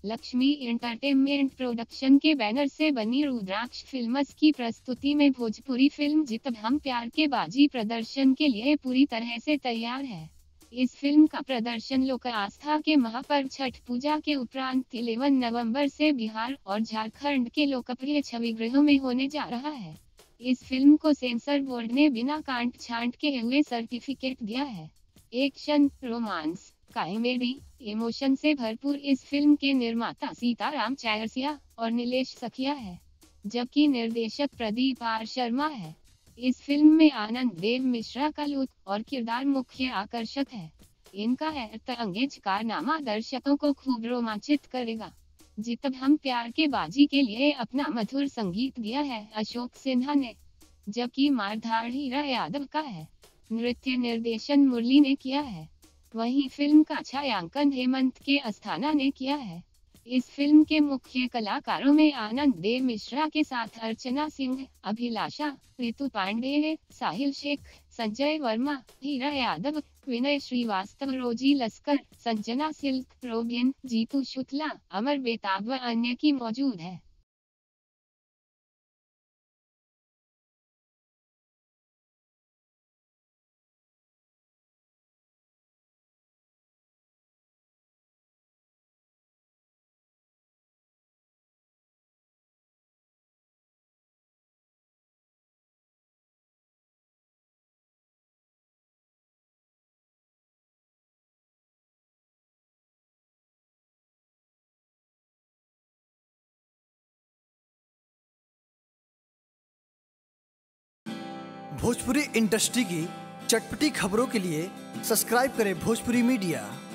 Lakshmi entertainment production के banner से बनी रुद्राक्ष फिल्म्स की प्रस्तुति में भोजपुरी फिल्म जितब हम प्यार के बाजी प्रदर्शन के लिए पूरी तरह से तैयार है। इस फिल्म का प्रदर्शन लोक आस्था के महापर्व छठ पूजा के उपरांत 11 नवंबर से बिहार और झारखंड के लोकप्रिय छवि गृहों में होने जा रहा है। इस फिल्म को सेंसर बोर्ड ने बिना कांट छांट के हुए सर्टिफिकेट दिया है। एक्शन, रोमांस, कॉमेडी, इमोशन से भरपूर इस फिल्म के निर्माता सीताराम चौरसिया और नीलेश सखिया है, जबकि निर्देशक प्रदीप आर शर्मा है। इस फिल्म में आनंद देव मिश्रा का लुक और किरदार मुख्य आकर्षक है। इनका हैरतअंगेज कारनामा दर्शकों को खूब रोमांचित करेगा। जितब हम प्यार के बाजी के लिए अपना मधुर संगीत दिया है अशोक सिन्हा ने, जबकि मारधाड़ हीरा यादव का है। नृत्य निर्देशन मुरली ने किया है। वहीं फिल्म का छायांकन हेमंत के अस्थाना ने किया है। इस फिल्म के मुख्य कलाकारों में आनंद देव मिश्रा के साथ अर्चना सिंह, अभिलाषा, ऋतु पांडे, साहिल शेख, संजय वर्मा, हीरा Yadav, Vinay Shrivastava, Rosy Laskar, Sanjana Silk, Robin, Jeetu Shukla, Amar Betab व अन्य की मौजूद है। भोजपुरी इंडस्ट्री की चटपटी खबरों के लिए सब्सक्राइब करें भोजपुरी मीडिया।